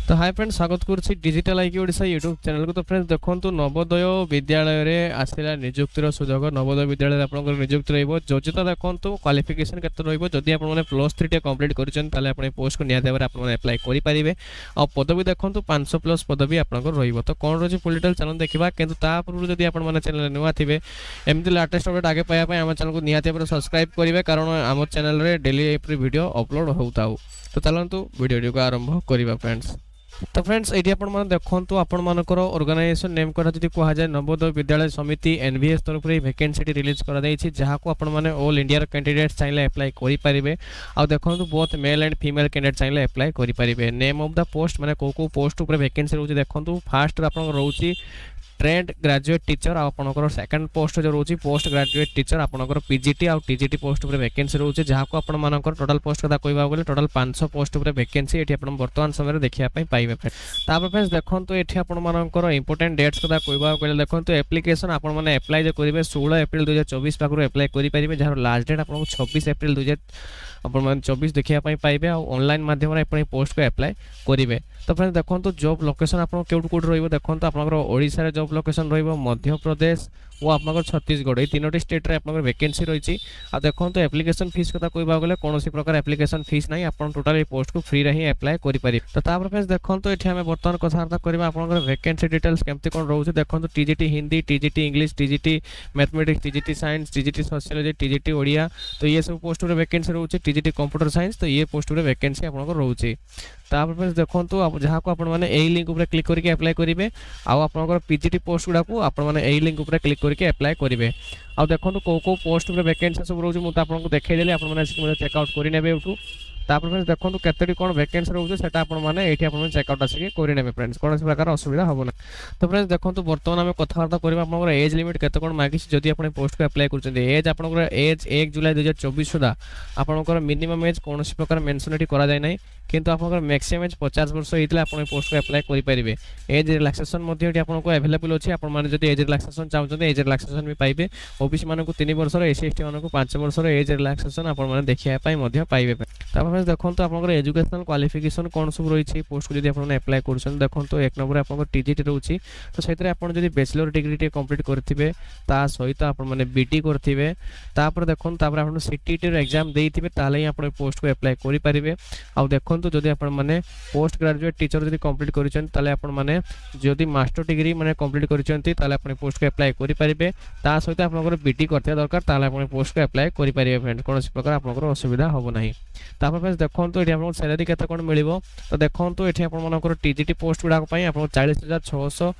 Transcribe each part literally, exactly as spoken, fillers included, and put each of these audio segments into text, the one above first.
तो hi friends स्वागत करुच्ची digital IQ Odisha YouTube channel को। तो फ्रेंड्स देखो नवोदय विद्यालय रे आसला नियुक्तिर सुजोग। नवोदय विद्यालय आपन नियुक्ति रहिबो। योग्यता देखो क्वालिफिकेशन केते रहिबो। जदि आपन माने प्लस थ्री टे कंप्लीट करिसेन ताले आपन पोस्ट को निया देबार आपन माने अप्लाई करि परिबे। आ पदवी देखो पाँच सौ प्लस पदवी आपन रहिबो। तो कोन रोजी फुल डिटेल चैनल देखिबा। किंतु ता पूर्व जदि आपन माने चैनल नुवा थिबे एमति लेटेस्ट अपडेट आगे पाया पय हम चैनल को निया देबार सब्सक्राइब करिवे, कारण हम चैनल रे डेली एप्री वीडियो अपलोड होताउ। तो चलंतु वीडियो को आरंभ करिबा फ्रेंड्स। तो फ्रेंड्स ये आपण माने देखंतु आपण मानकर ऑर्गेनाइजेशन नेम करा जदि कहा जाय नवोदय विद्यालय समिति एनवीएस तरफ रे वैकेंसी रिलीज करा दैछि, जहा को आपण माने ऑल इंडिया कैंडिडेट चाहिले अप्लाई करि परिबे। आ देखंतु both male and female candidate चाहिले अप्लाई करि परिबे। नेम ऑफ द पोस्ट माने को को पोस्ट ऊपर वैकेंसी रहउछि। देखंतु फर्स्ट आपण रहउछि ट्रेंड ग्रेजुएट टीचर। आपनकर सेकंड पोस्ट जो रोची पोस्ट ग्रेजुएट टीचर आपनकर पीजीटी आ टीजीटी पोस्ट ऊपर वैकेंसी रोचे, जहा को आपण मानकर टोटल पोस्ट कथा कहबा गेले टोटल पाँच सौ पोस्ट ऊपर वैकेंसी एठी आपण वर्तमान समय रे देखिया पई पाइबे। तापर फ्रेंड्स देखंतु एठी आपण मानकर इंपोर्टेंट डेट्स कथा कहबा गेले देखंतु एप्लीकेशन आपण माने अप्लाई जे करिवे सोलह अप्रैल दो हज़ार चौबीस पाकरो अप्लाई करि परिबे, जहार लास्ट डेट आपण छब्बीस अप्रैल दो हज़ार आपण माने चौबीस देखिया पई पाइबे। आ ऑनलाइन माध्यम रे आपण पोस्ट को अप्लाई करिवे। तो फ्रेंड्स देखंतु जॉब लोकेशन आपण केउट कोड रहइबो। देखंतु आपनकर ओडिसा रे जॉब लोकेशन रहइबो, मध्य प्रदेश वो आपनकर छत्तीसगढ़, ए तीनोटी स्टेट रे आपनकर वैकेंसी रहिछि। आ देखंतु एप्लीकेशन फीस कथा कहबा गेले कोनोसी प्रकार एप्लीकेशन फीस नाही, आपण टोटल ए पोस्ट को फ्री रही अप्लाई करि पारि। तो तापर फ्रेंड्स देखंतु एठी हमें वर्तमान कथार्ता करबा आपनकर वैकेंसी डिटेल्स केमति कोन रहउछि। देखंतु TGT Hindi, TGT English, TGT mathematics, TGT science, TGT sociology, TGT Odia, तो ये सब पोस्ट रे वैकेंसी रहउछि। टीजीटी कंप्यूटर साइंस, तो ये पोस्ट रे वैकेंसी आपनकर रहउछि। तापर फ्रेंड्स देखंतु आप जहा को आपण माने एई लिंक ऊपर क्लिक करके अप्लाई करिवे। आ आपनकर पीजीटी पोस्ट गुडा को आपण माने एई लिंक ऊपर क्लिक करके अप्लाई करिवे। आ देखंतु को को पोस्ट ऊपर वैकेंसी सब रहउछि मु त आपनको देखाइ देली, आपण माने आसी चेक आउट करि नेबे उठू। तापर फ्रेंड्स देखंतु केतेडी कोन वैकेंसी रहउछि सेटा आपण माने एठी आपण माने चेक आउट आसी करि नेबे फ्रेंड्स, कोनोसी प्रकार असुविधा होबो ना। तो फ्रेंड्स देखंतु वर्तमान हम कथावार्ता करबा आपनकर एज लिमिट केते कोन मागिछि। जदि आपण पोस्ट को अप्लाई करछन्ते एज आपनकर एज एक जुलाई दो हज़ार चौबीस सुदा आपनकर मिनिमम एज कोनोसी प्रकार मेंशन एठी करा जाय नै, किंतु आपनकर मैक्सिमम एज पचास वर्ष हेतिला आपण पोस्ट को अप्लाई करि परिबे। एज रिलैक्सेशन मध्ये एठी आपनको अवेलेबल अछि। आपण माने जदि एज रिलैक्सेशन चाहउछन्ते एज रिलैक्सेशन भी पाइबे। ओबीसी मानकु तीन वर्ष रो, एससी एसटी मानकु पाँच वर्ष रो एज रिलैक्सेशन आपण माने देखिया पई मध्ये पाइबे। तापर फ्रेंड्स देखंतु आपनकर एजुकेशनल क्वालिफिकेशन कोन सब रहिछि पोस्ट को जदि आपण अप्लाई करछन। देखंतु एक नंबर आपनकर टीजीटी रहउछि, तो सेतरे आपण जदि बैचलर डिग्री टे कंप्लीट करथिबे ता सहित आपण माने बीटी करथिबे। तापर देखंतु तापर आपण सीटीटी रो एग्जाम देइथिबे ताले आपण पोस्ट को अप्लाई करि परिबे। आ देखंतु जदि आपण माने पोस्ट ग्रेजुएट टीचर जदि कंप्लीट करिछन ताले आपण माने जदि मास्टर डिग्री माने कंप्लीट करिछन्ती ताले आपण पोस्ट को अप्लाई करि परिबे। ता सहित आपनकर बीटी करथिया दरकार ताले आपण पोस्ट को अप्लाई करि परिबे फ्रेंड, कोनोसी प्रकार आपनकर असुविधा होबो नाही। तापर फ्रेंड्स देखंतु एठी आपन सैलरी केते कोन मिलिबो। तो देखंतु एठी आपन मानकर टीजीटी पोस्ट गुडा पई आपन चालीस हज़ार छह सौ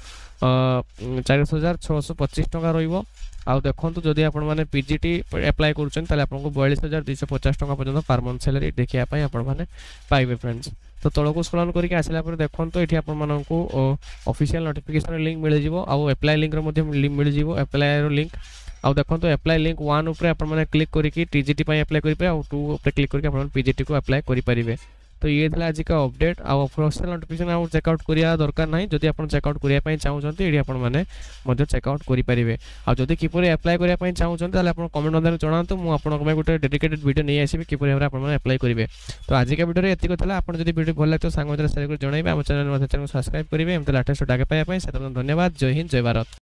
चालीस हज़ार छह सौ पच्चीस टका रहिबो। आ देखंतु जदि आपण माने पीजीटी अप्लाई करूछन ताले आपनको बयालीस हज़ार दो सौ पचास टका पर्यंत पर मंथ सैलरी देखिया पई आपण माने पाइबे फ्रेंड्स। तो तळको स्क्रॉल करके आसिला पर देखंतु एठी आपण माननको ऑफिशियल नोटिफिकेशन लिंक मिल जिवो। आ अप्लाई लिंक रो मध्ये मिल जिवो अप्लाई रो लिंक। आ देखंतु अप्लाई लिंक वन ऊपर आपण माने क्लिक करके टीजीटी पई अप्लाई करि पे, आ टू ऊपर क्लिक करके आपण पीजीटी को अप्लाई करि परिबे। तो ये थला आज का अपडेट। आ ऑफिशियल नोटिफिकेशन आ चेकआउट करिया दरकार नाही। जदि आपण चेकआउट करिया पई चाहउछन्ती एडी आपण माने मध्ये चेकआउट करि परिबे। आ जदि किपरि अप्लाई करिया पई चाहउछन्ती ताले आपण कमेंट मध्ये जणांतु, मु आपनको पई गुटे डेडिकेटेड वीडियो नै आसीबे किपरि हमरा आपण माने अप्लाई करिवे। तो आज का वीडियो रे एतिक थला। आपण जदि वीडियो भल लागतो सांग मध्ये शेयर कर जणाइबे। हम चैनल मध्ये चैनल सब्सक्राइब करिवे। हम लेटेस्ट डाके पाया पई सेतन धन्यवाद। जय हिंद, जय भारत।